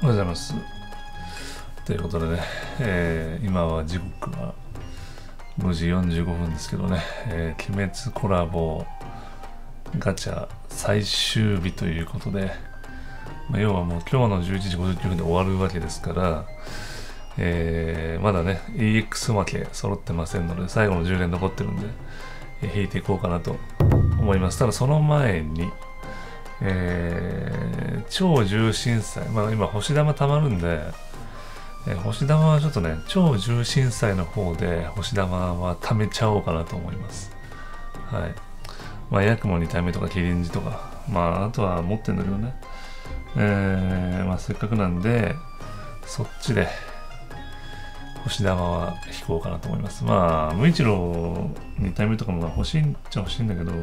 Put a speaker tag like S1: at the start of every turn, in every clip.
S1: おはようございます。ということでね、今は時刻は5時45分ですけどね、鬼滅コラボガチャ最終日ということで、要はもう今日の11時59分で終わるわけですから、まだね EX 負け揃ってませんので、最後の10連残ってるんで、引いていこうかなと思います。ただその前に、超重心祭、今星玉たまるんで、星玉はちょっとね、超重心祭の方で星玉は貯めちゃおうかなと思います。はい。ヤクモ2体目とかキリンジとか、あとは持ってんだけどね。せっかくなんで、そっちで星玉は引こうかなと思います。無一郎2体目とかも欲しいっちゃ欲しいんだけど、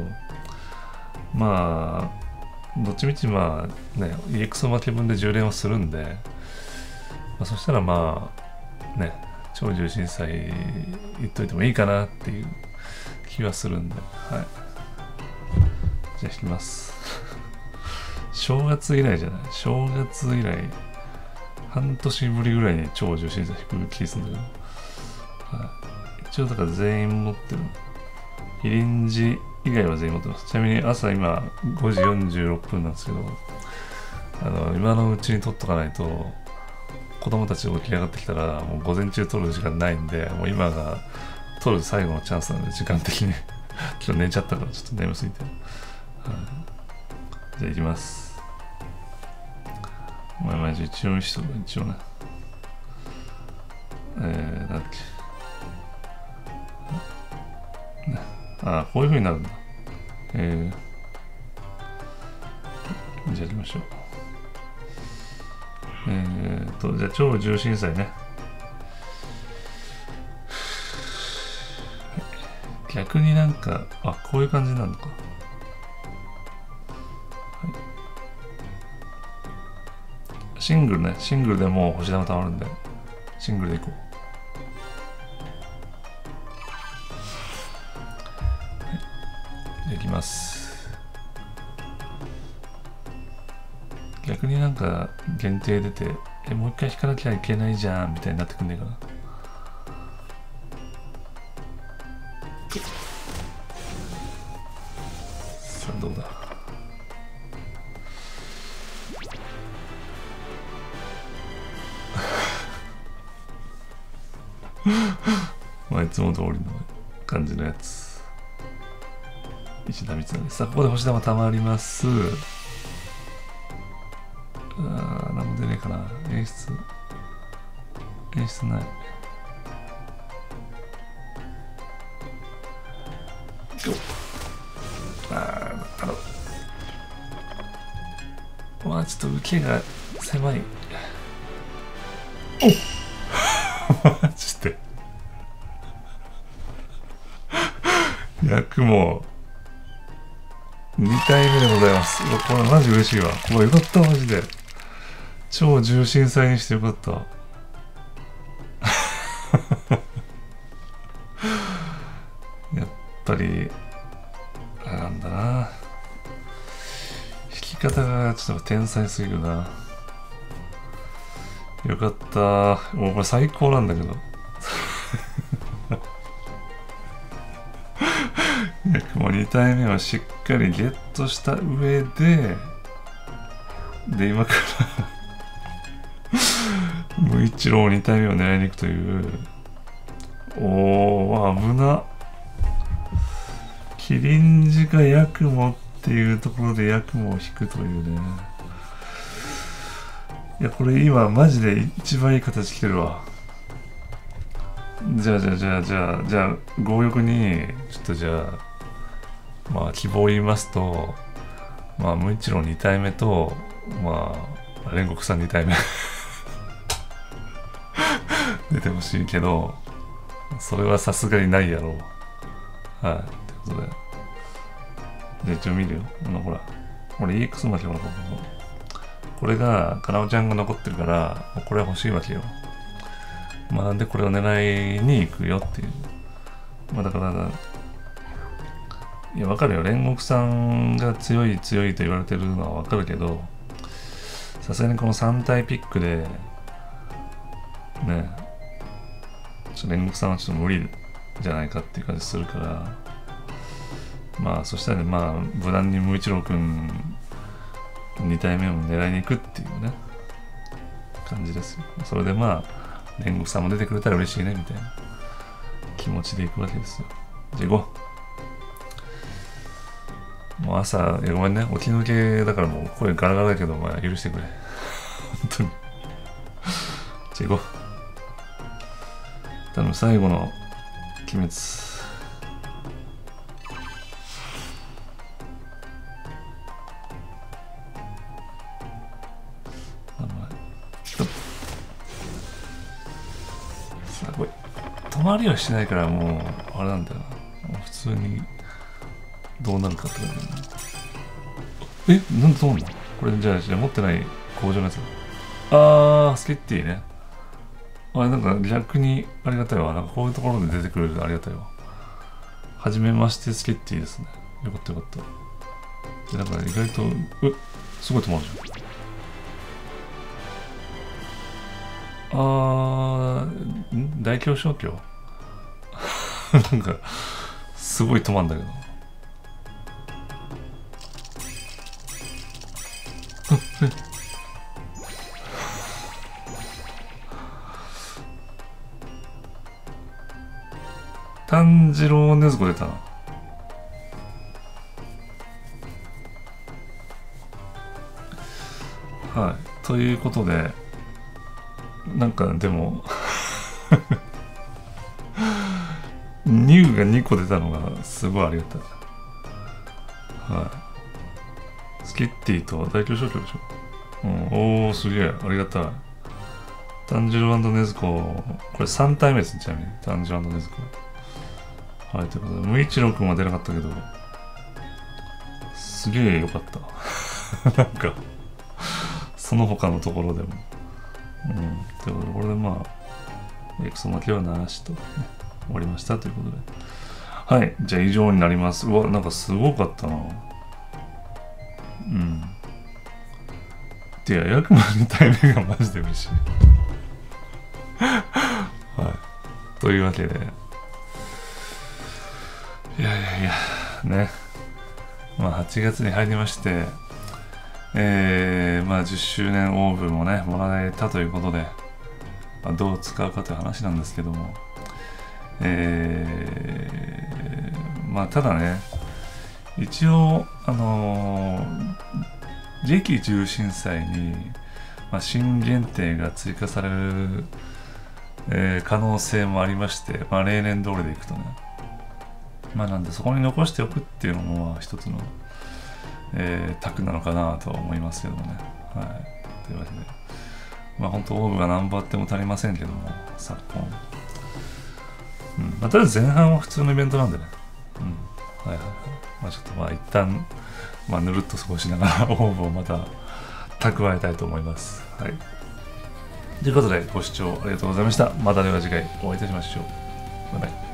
S1: どっちみちEX 負け分で10連をするんで、そしたら超重心祭言っといてもいいかなっていう気はするんで、はい。じゃあ引きます。正月以来じゃない？正月以来、半年ぶりぐらいに超重心祭引く気するんだけど、はい。一応だから全員持ってる。キリンジ以外は全員持ってます。ちなみに朝今5時46分なんですけど、今のうちに取っとかないと、子供たち起き上がってきたら、もう午前中取る時間ないんで、もう今が取る最後のチャンスなんで、時間的に。今日寝ちゃったから、ちょっと眠すぎて。じゃあ行きます。一応見せとく、一応ね。なんだっけ。こういう風になるんだ。じゃあやりましょう。じゃあ超重心祭ね。逆にこういう感じになるのか。はい、シングルね。シングルでもう星玉たまるんで、シングルでいこう。はい、いきます。逆に限定出て、もう一回引かなきゃいけないじゃんみたいになってくんねえかな。さあどうだ。いつも通りの感じのやつ。石田三成です。さあここで星玉たまります。なんも出ねえかな。演出ない。ちょっと受けが狭い。マジで。役も2体目でございます。これマジ嬉しいわ。よかった、マジで。超重心祭にしてよかった。やっぱり、なんだな。引き方がちょっと天才すぎるな。よかった。もうこれ最高なんだけど。もう2体目をしっかりゲットした上で、今から無一郎2体目を狙いに行くという。危な。キリンジかヤクモっていうところでヤクモを引くというね。いや、これ今マジで一番いい形来てるわ。じゃあ、強欲に、ちょっと希望を言いますと、無一郎2体目と、煉獄さん2体目出てほしいけど、それはさすがにないやろう。はい。ということで。じゃあ一応見るよ。ほら。俺 EX 負けほら、これが、かなおちゃんが残ってるから、これは欲しいわけよ。なんでこれを狙いに行くよっていう。だから、いや、わかるよ。煉獄さんが強いと言われてるのはわかるけど、 さすがにこの3体ピックで、ね、煉獄さんはちょっと無理じゃないかっていう感じするから、まあそしたらね、まあ無難に無一郎くん2体目を狙いに行くっていうね感じですよ。それでまあ煉獄さんも出てくれたら嬉しいねみたいな気持ちでいくわけですよ。じゃあ行こう。もう朝、ごめんね、起き抜けだからもう声ガラガラだけど、まあ許してくれ。本当に。じゃあ行こう。頼む、最後の鬼滅。すごい。止まりはしないからもう、あれなんだよな。もう普通に、どうなるかってことだよね。え、なんで止まんの？これじゃあ持ってない工場のやつ。スキッティね。あれなんか逆にありがたいわ。なんかこういうところで出てくれるありがたいわ。はじめましてスキッティですね。よかったよかった。で、なんか意外と、すごい止まるじゃん。大凶小凶なんか、すごい止まんだけど。炭治郎禰豆子出たな。はい。ということで、なんかでもニューが2個出たのがすごいありがたい。はい。スキッティと大凶小凶でしょ。おー、すげえ、ありがたい。炭治郎禰豆子、これ3体目ですね、ちなみに。炭治郎禰豆子。はい、ということで、無一郎くんは出なかったけど、すげえよかった。なんか、その他のところでも。ということで、これでまあ、エクソ負けはなしと、ね、終わりましたということで。はい、じゃあ以上になります。うわ、なんかすごかったな。いや、ヤクマ2体目がマジで嬉しい。はい。というわけで、いや、ね。まあ、8月に入りまして、まあ、10周年オーブもね、もらえたということで、まあ、どう使うかという話なんですけども、まあ、ただね、一応、次期重心祭に、まあ、新限定が追加される、可能性もありまして、まあ、例年通りでいくとね、まあなんでそこに残しておくっていうのもまあ一つの、策なのかなとは思いますけどもね。はい。というわけで、まあ本当オーブが何本あっても足りませんけども、昨今。まあとりあえず前半は普通のイベントなんでね。はい。まあちょっとまあ一旦、まあぬるっと過ごしながらオーブをまた蓄えたいと思います。はい。ということでご視聴ありがとうございました。またでは次回お会いいたしましょう。バイバイ。